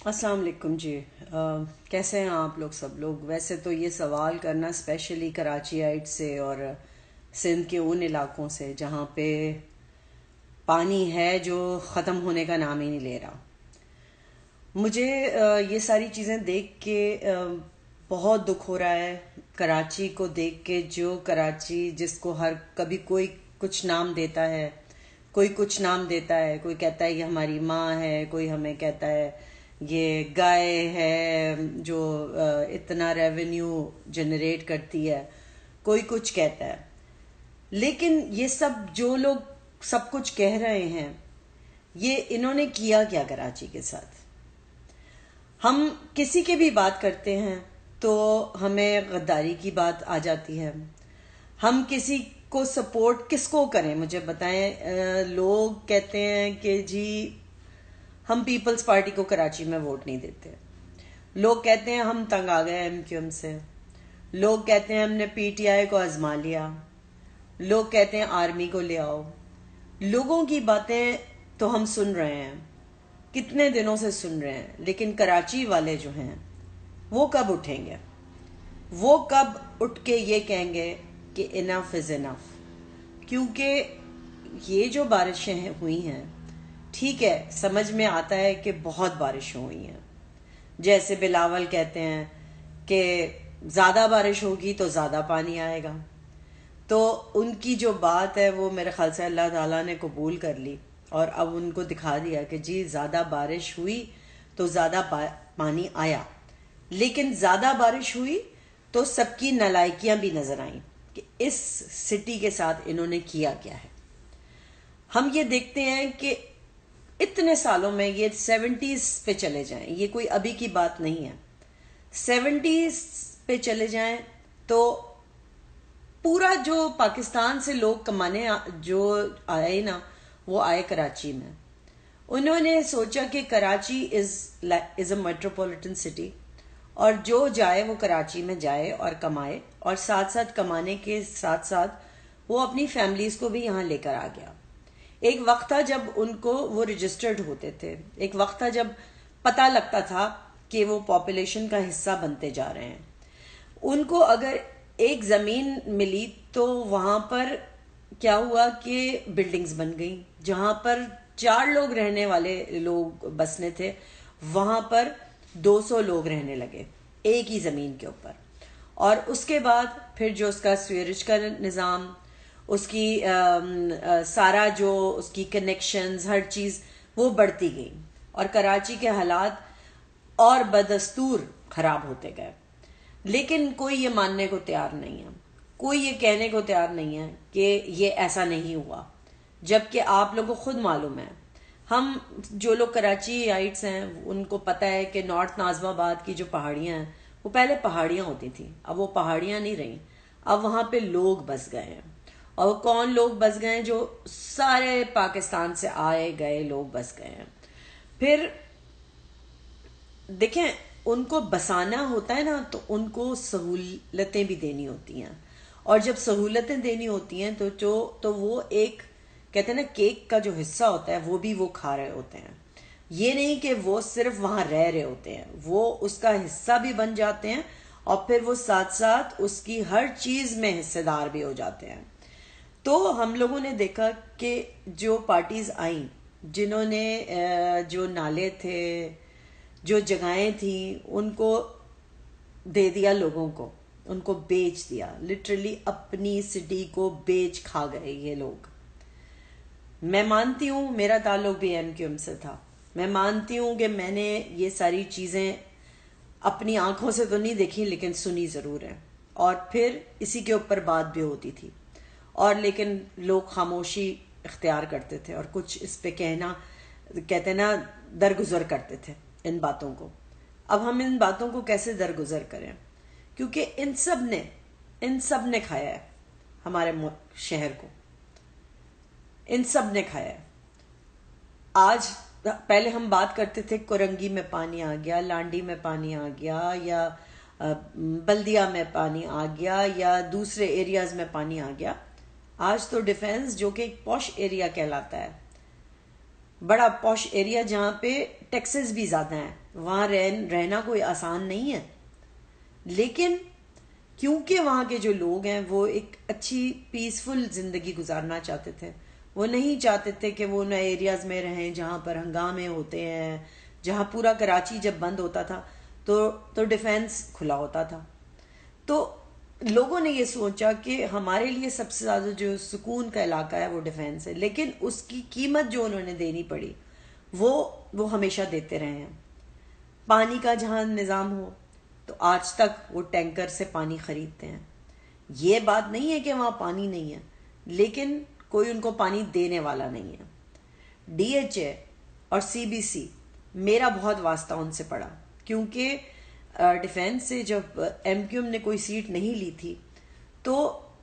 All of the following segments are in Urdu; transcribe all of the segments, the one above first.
السلام علیکم جی. کیسے ہیں آپ لوگ سب لوگ؟ ویسے تو یہ سوال کرنا اسپیشلی کراچی آئٹ سے اور سندھ کے ان علاقوں سے جہاں پہ پانی ہے جو ختم ہونے کا نام ہی نہیں لے رہا. مجھے یہ ساری چیزیں دیکھ کے بہت دکھ ہو رہا ہے. کراچی کو دیکھ کے، جو کراچی جس کو ہر کبھی کوئی کچھ نام دیتا ہے، کوئی کچھ نام دیتا ہے، کوئی کہتا ہے یہ ہماری ماں ہے، کوئی ہمیں کہتا ہے یہ گائے ہے جو اتنا ریونیو جنریٹ کرتی ہے، کوئی کچھ کہتا ہے. لیکن یہ سب جو لوگ سب کچھ کہہ رہے ہیں، یہ انہوں نے کیا کیا کراچی کے ساتھ؟ ہم کسی کی بھی بات کرتے ہیں تو ہمیں غداری کی بات آ جاتی ہے. ہم کسی کو سپورٹ کس کو کریں مجھے بتائیں. لوگ کہتے ہیں کہ جی ہم پیپلز پارٹی کو کراچی میں ووٹ نہیں دیتے. لوگ کہتے ہیں ہم تنگ آ گئے ایم کیو ایم سے. لوگ کہتے ہیں ہم نے پی ٹی آئی کو آزما لیا. لوگ کہتے ہیں آرمی کو لے آؤ. لوگوں کی باتیں تو ہم سن رہے ہیں، کتنے دنوں سے سن رہے ہیں، لیکن کراچی والے جو ہیں وہ کب اٹھیں گے؟ وہ کب اٹھ کے یہ کہیں گے کہ انف از انف؟ کیونکہ یہ جو بارشیں ہوئی ہیں، ٹھیک ہے، سمجھ میں آتا ہے کہ بہت بارشیں ہوئی ہیں. جیسے بلاول کہتے ہیں کہ زیادہ بارش ہوگی تو زیادہ پانی آئے گا، تو ان کی جو بات ہے وہ میرے خیال سے اللہ تعالیٰ نے قبول کر لی اور اب ان کو دکھا دیا کہ جی زیادہ بارش ہوئی تو زیادہ پانی آیا. لیکن زیادہ بارش ہوئی تو سب کی نالائکیاں بھی نظر آئیں کہ اس سٹی کے ساتھ انہوں نے کیا کیا ہے. ہم یہ دیکھتے ہیں کہ اتنے سالوں میں یہ 70s پہ چلے جائیں، یہ کوئی ابھی کی بات نہیں ہے. 70s پہ چلے جائیں تو پورا جو پاکستان سے لوگ کمانے جو آئے نا، وہ آئے کراچی میں. انہوں نے سوچا کہ Karachi is a metropolitan city, اور جو جائے وہ کراچی میں جائے اور کمائے، اور ساتھ ساتھ کمانے کے ساتھ ساتھ وہ اپنی فیملیز کو بھی یہاں لے کر آ گیا. ایک وقت تھا جب ان کو وہ رجسٹرڈ ہوتے تھے، ایک وقت تھا جب پتہ لگتا تھا کہ وہ پاپولیشن کا حصہ بنتے جا رہے ہیں. ان کو اگر ایک زمین ملی تو وہاں پر کیا ہوا کہ بلڈنگز بن گئیں. جہاں پر 4 لوگ رہنے والے لوگ بسنے تھے، وہاں پر 200 لوگ رہنے لگے ایک ہی زمین کے اوپر. اور اس کے بعد پھر جو اس کا سویرج کا نظام، اس کی سارا جو اس کی کنیکشنز، ہر چیز وہ بڑھتی گئی، اور کراچی کے حالات اور بدستور خراب ہوتے گئے. لیکن کوئی یہ ماننے کو تیار نہیں ہے، کوئی یہ کہنے کو تیار نہیں ہے کہ یہ ایسا نہیں ہوا، جبکہ آپ لوگوں کو خود معلوم ہے. ہم جو لوگ کراچی آئٹس ہیں ان کو پتہ ہے کہ نارتھ ناظم آباد کی جو پہاڑیاں ہیں وہ پہلے پہاڑیاں ہوتی تھیں، اب وہ پہاڑیاں نہیں رہیں، اب وہاں پہ لوگ بس گئے ہیں. اور وہ کون لوگ بس گئے ہیں؟ جو سارے پاکستان سے آئے گئے لوگ بس گئے ہیں. پھر دیکھیں، ان کو بسانا ہوتا ہے نا تو ان کو سہولتیں بھی دینی ہوتی ہیں، اور جب سہولتیں دینی ہوتی ہیں تو وہ ایک کہتے ہیں نا کیک کا جو حصہ ہوتا ہے وہ بھی وہ کھا رہے ہوتے ہیں. یہ نہیں کہ وہ صرف وہاں رہ رہے ہوتے ہیں، وہ اس کا حصہ بھی بن جاتے ہیں، اور پھر وہ ساتھ ساتھ اس کی ہر چیز میں حصہ دار بھی ہو جاتے ہیں. تو ہم لوگوں نے دیکھا کہ جو پارٹیز آئیں، جنہوں نے جو نالے تھے، جو جگہیں تھیں، ان کو دے دیا لوگوں کو، ان کو بیچ دیا. لٹرلی اپنی سٹی کو بیچ کھا گئے یہ لوگ. میں مانتی ہوں میرا تعلق بھی ایم کیو ایم سے تھا، میں مانتی ہوں کہ میں نے یہ ساری چیزیں اپنی آنکھوں سے تو نہیں دیکھی لیکن سنی ضرور ہے، اور پھر اسی کے اوپر بات بھی ہوتی تھی. اور لیکن لوگ خاموشی اختیار کرتے تھے اور کچھ اس پہ کہنا، کہتے نا، درگزر کرتے تھے ان باتوں کو. اب ہم ان باتوں کو کیسے درگزر کریں؟ کیونکہ ان سب نے کھایا ہے ہمارے شہر کو، ان سب نے کھایا ہے. آج پہلے ہم بات کرتے تھے کورنگی میں پانی آ گیا، لانڈی میں پانی آ گیا، یا بلدیا میں پانی آ گیا، یا دوسرے ایریاز میں پانی آ گیا. آج تو ڈیفینس جو کہ ایک پوش ایریا کہلاتا ہے، بڑا پوش ایریا جہاں پہ ٹیکسز بھی زیادہ ہیں، وہاں رہنا کوئی آسان نہیں ہے، لیکن کیونکہ وہاں کے جو لوگ ہیں وہ ایک اچھی پیسفل زندگی گزارنا چاہتے تھے، وہ نہیں چاہتے تھے کہ وہ ان ایریاز میں رہیں جہاں پر ہنگامے ہوتے ہیں، جہاں پورا کراچی جب بند ہوتا تھا تو ڈیفینس کھلا ہوتا تھا. تو لوگوں نے یہ سوچا کہ ہمارے لیے سب سے زیادہ جو سکون کا علاقہ ہے وہ ڈیفینس ہے، لیکن اس کی قیمت جو انہوں نے دینی پڑی وہ ہمیشہ دیتے رہے ہیں. پانی کا جہاں نظام ہو تو آج تک وہ ٹینکر سے پانی خریدتے ہیں. یہ بات نہیں ہے کہ وہاں پانی نہیں ہے، لیکن کوئی ان کو پانی دینے والا نہیں ہے. ڈی ایچ اے اور سی بی سی میرا بہت واسطہ ان سے پڑا، کیونکہ ڈیفینس سے جب ایم کیو ایم نے کوئی سیٹ نہیں لی تھی تو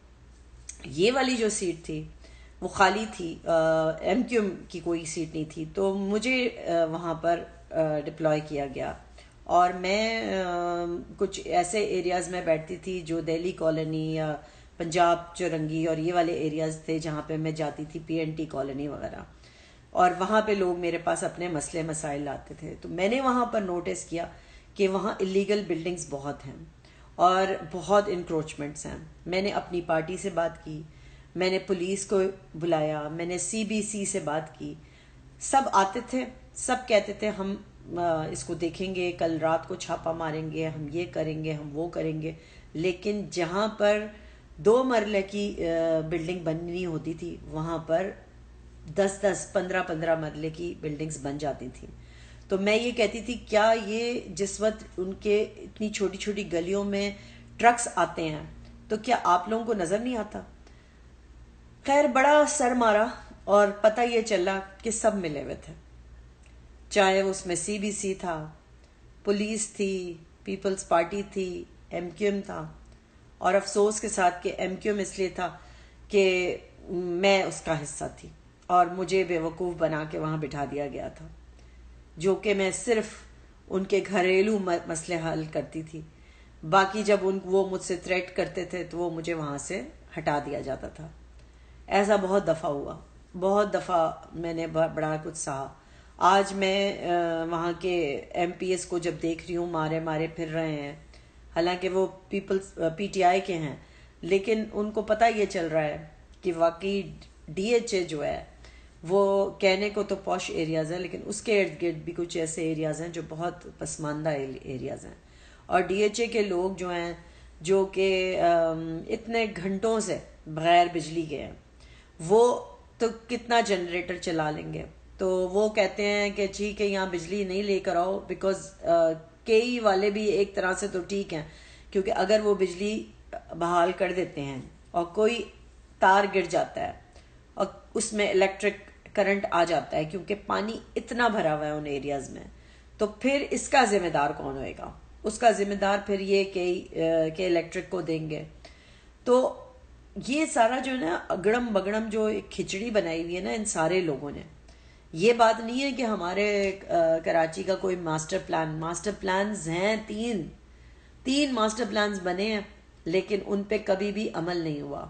یہ والی جو سیٹ تھی وہ خالی تھی، ایم کیو ایم کی کوئی سیٹ نہیں تھی، تو مجھے وہاں پر ڈپلوائے کیا گیا. اور میں کچھ ایسے ایریاز میں بیٹھتی تھی جو دہلی کالونی یا پنجاب چورنگی اور یہ والے ایریاز تھے جہاں پہ میں جاتی تھی، پی این ٹی کالونی وغیرہ، اور وہاں پہ لوگ میرے پاس اپنے مسئلے مسائل لاتے تھے. تو میں نے وہاں پر نوٹس کیا کہ وہاں الیگل بلڈنگز بہت ہیں اور بہت انکروچمنٹس ہیں. میں نے اپنی پارٹی سے بات کی، میں نے پولیس کو بلایا، میں نے سی بی سی سے بات کی. سب آتے تھے، سب کہتے تھے ہم اس کو دیکھیں گے، کل رات کو چھاپا ماریں گے، ہم یہ کریں گے، ہم وہ کریں گے. لیکن جہاں پر 2 مرلے کی بلڈنگ بننی ہوتی تھی وہاں پر 10 15 15 مرلے کی بلڈنگز بن جاتی تھیں. تو میں یہ کہتی تھی کیا یہ جس وقت ان کے اتنی چھوٹی چھوٹی گلیوں میں ٹرکس آتے ہیں تو کیا آپ لوگوں کو نظر نہیں آتا؟ خیر بڑا سر مارا اور پتہ یہ چلا کہ سب ملے ہوئے تھے، چاہے اس میں سی بی سی تھا، پولیس تھی، پیپلز پارٹی تھی، ایم کیو ایم تھا. اور افسوس کے ساتھ کہ ایم کیو ایم اس لیے تھا کہ میں اس کا حصہ تھی اور مجھے بیوقوف بنا کے وہاں بٹھا دیا گیا تھا، جو کہ میں صرف ان کے گھریلو مسئلے حل کرتی تھی. باقی جب وہ مجھ سے تھریٹ کرتے تھے تو وہ مجھے وہاں سے ہٹا دیا جاتا تھا. ایسا بہت دفعہ ہوا، بہت دفعہ میں نے بڑا کچھ سہا. آج میں وہاں کے ایم پی ایس کو جب دیکھ رہی ہوں مارے مارے پھر رہے ہیں، حالانکہ وہ پیپلز پی ٹی آئی کے ہیں، لیکن ان کو پتہ یہ چل رہا ہے کہ واقعی ڈی ایچ اے جو ہے وہ کہنے کو تو پوش ایریاز ہیں، لیکن اس کے ارد گرد بھی کچھ ایسے ایریاز ہیں جو بہت پسماندہ ایریاز ہیں. اور ڈی ایچ اے کے لوگ جو ہیں جو کہ اتنے گھنٹوں سے بغیر بجلی کے ہیں، وہ تو کتنا جنریٹر چلا لیں گے. تو وہ کہتے ہیں کہ ٹھیک ہے یہاں بجلی نہیں لے کر آؤ، بیکاز کئی والے بھی ایک طرح سے تو ٹھیک ہیں، کیونکہ اگر وہ بجلی بحال کر دیتے ہیں اور کوئی تار گر جاتا ہے اور اس میں الیکٹرک کرنٹ آ جاتا ہے کیونکہ پانی اتنا بھرا ہوا ہے ان ایریاز میں، تو پھر اس کا ذمہ دار کون ہوئے گا؟ اس کا ذمہ دار پھر یہ کہ الیکٹرک کو دیں گے. تو یہ سارا جو ہے نا اگڑم بگڑم جو ایک کھچڑی بنائی ہوئی ہے نا ان سارے لوگوں نے. یہ بات نہیں ہے کہ ہمارے کراچی کا کوئی ماسٹر پلانز ہیں، تین ماسٹر پلانز بنے ہیں، لیکن ان پہ کبھی بھی عمل نہیں ہوا.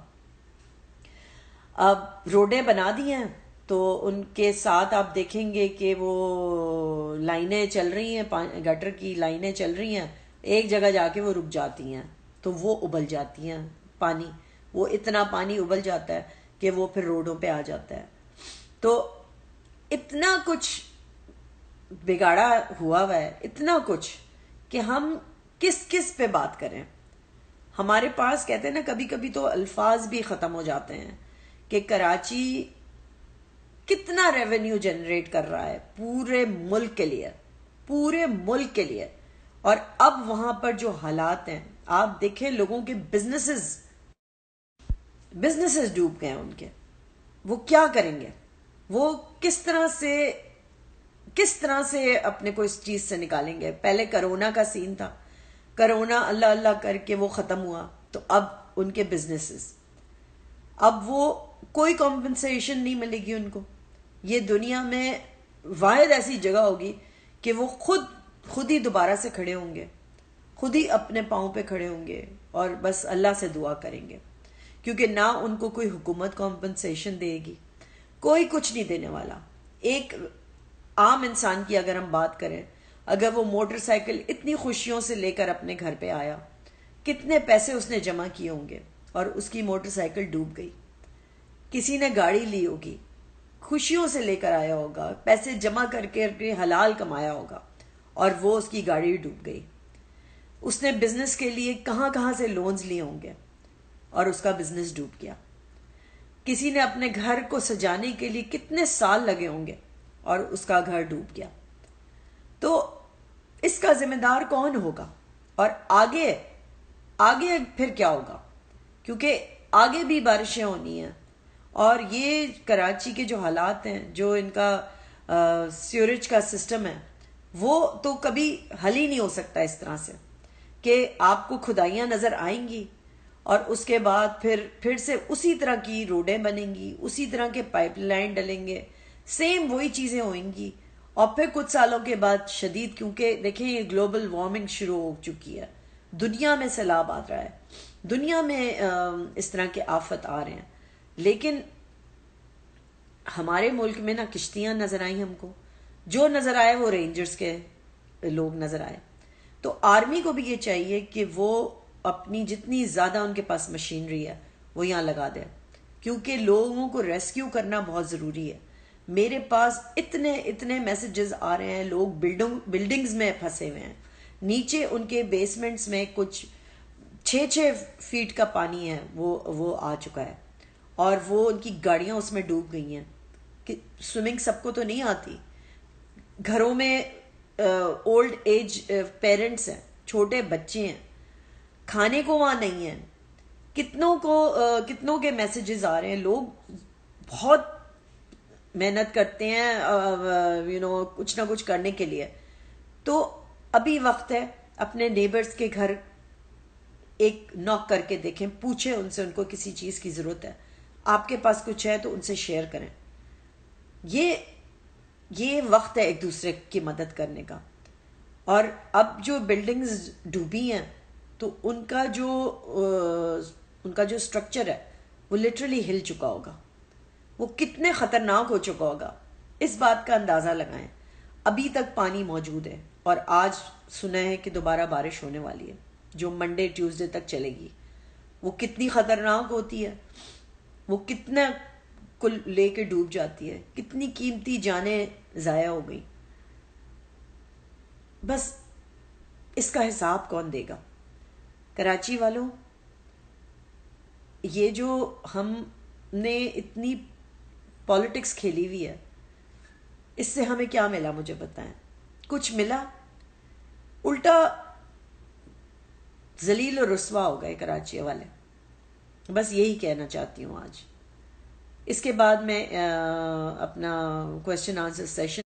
اب روڈیں بنا دی ہیں تو ان کے ساتھ آپ دیکھیں گے کہ وہ لائنیں چل رہی ہیں، گٹر کی لائنیں چل رہی ہیں، ایک جگہ جا کے وہ رک جاتی ہیں تو وہ ابل جاتی ہیں. پانی وہ اتنا پانی ابل جاتا ہے کہ وہ پھر روڈوں پہ آ جاتا ہے. تو اتنا کچھ بگاڑا ہوا ہے، اتنا کچھ کہ ہم کس پہ بات کریں. ہمارے پاس کہتے ہیں نا کبھی کبھی تو الفاظ بھی ختم ہو جاتے ہیں کہ کراچی کتنا ریونیو جنریٹ کر رہا ہے پورے ملک کے لیے. اور اب وہاں پر جو حالات ہیں آپ دیکھیں، لوگوں کے بزنسز ڈوب گئے ہیں ان کے. وہ کیا کریں گے؟ وہ کس طرح سے اپنے کو اس چیز سے نکالیں گے؟ پہلے کرونا کا سین تھا، کرونا اللہ اللہ کر کے وہ ختم ہوا، تو اب ان کے بزنسز، اب وہ کوئی کمپنسیشن نہیں ملے گی ان کو. یہ دنیا میں واحد ایسی جگہ ہوگی کہ وہ خود ہی دوبارہ سے کھڑے ہوں گے، خود ہی اپنے پاؤں پہ کھڑے ہوں گے اور بس اللہ سے دعا کریں گے، کیونکہ نہ ان کو کوئی حکومت کمپنسیشن دے گی، کوئی کچھ نہیں دینے والا. ایک عام انسان کی اگر ہم بات کریں، اگر وہ موٹر سائیکل اتنی خوشیوں سے لے کر اپنے گھر پہ آیا، کتنے پیسے اس نے جمع کیے ہوں گے اور اس کی موٹر سائیکل ڈوب گئی. کسی نے گاڑی لی ہوگی، خوشیوں سے لے کر آیا ہوگا، پیسے جمع کر کے حلال کمایا ہوگا، اور وہ اس کی گاڑی ڈوب گئی. اس نے بزنس کے لیے کہاں کہاں سے لونز لیے ہوں گے اور اس کا بزنس ڈوب گیا. کسی نے اپنے گھر کو سجانے کے لیے کتنے سال لگے ہوں گے اور اس کا گھر ڈوب گیا. تو اس کا ذمہ دار کون ہوگا؟ اور آگے پھر کیا ہوگا؟ کیونکہ آگے بھی بارشیں ہونی ہیں، اور یہ کراچی کے جو حالات ہیں، جو ان کا سیوریج کا سسٹم ہے، وہ تو کبھی حل ہی نہیں ہو سکتا اس طرح سے کہ آپ کو کھدائیاں نظر آئیں گی اور اس کے بعد پھر سے اسی طرح کی روڈیں بنیں گی، اسی طرح کے پائپ لائن ڈلیں گے، سیم وہی چیزیں ہوئیں گی. اور پھر کچھ سالوں کے بعد شدید، کیونکہ دیکھیں یہ گلوبل وارمنگ شروع ہو چکی ہے، دنیا میں سیلاب آ رہا ہے، دنیا میں اس طرح کے آفت آ رہے ہیں. لیکن ہمارے ملک میں نہ کشتیاں نظر آئیں ہم کو، جو نظر آئے وہ رینجرز کے لوگ نظر آئے. تو آرمی کو بھی یہ چاہیے کہ وہ اپنی جتنی زیادہ ان کے پاس مشینری ہے وہ یہاں لگا دیں، کیونکہ لوگوں کو ریسکیو کرنا بہت ضروری ہے. میرے پاس اتنے میسیجز آ رہے ہیں، لوگ بلڈنگز میں پھنسے ہوئے ہیں، نیچے ان کے بیسمنٹس میں کچھ 6 فیٹ کا پانی ہے، وہ آ چکا ہے، اور وہ ان کی گاڑیاں اس میں ڈوب گئی ہیں. کہ سوئمنگ سب کو تو نہیں آتی، گھروں میں اولڈ ایج پیرنٹس ہیں، چھوٹے بچے ہیں، کھانے کو وہاں نہیں ہے. کتنوں کے میسیجز آ رہے ہیں. لوگ بہت محنت کرتے ہیں کچھ نہ کچھ کرنے کے لیے. تو ابھی وقت ہے اپنے نیبرز کے گھر ایک ناک کر کے دیکھیں، پوچھیں ان سے، ان کو کسی چیز کی ضرورت ہے، آپ کے پاس کچھ ہے تو ان سے شیئر کریں. یہ وقت ہے ایک دوسرے کی مدد کرنے کا. اور اب جو بلڈنگز ڈوبی ہیں تو ان کا جو سٹرکچر ہے وہ لٹرلی ہل چکا ہوگا، وہ کتنے خطرناک ہو چکا ہوگا، اس بات کا اندازہ لگائیں. ابھی تک پانی موجود ہے، اور آج سنا ہے کہ دوبارہ بارش ہونے والی ہے جو منڈے ٹیوزڈے تک چلے گی. وہ کتنی خطرناک ہوتی ہے، وہ کتنا کل لے کے ڈوب جاتی ہے، کتنی قیمتی جانیں ضائع ہو گئی. بس اس کا حساب کون دے گا؟ کراچی والوں، یہ جو ہم نے اتنی پالیٹکس کھیلی ہوئی ہے، اس سے ہمیں کیا ملا؟ مجھے بتائیں. کچھ ملا؟ الٹا ذلیل و رسوا ہو گئے کراچی والے. بس یہی کہنا چاہتی ہوں آج. اس کے بعد میں اپنا کویسچن آنسر سیشن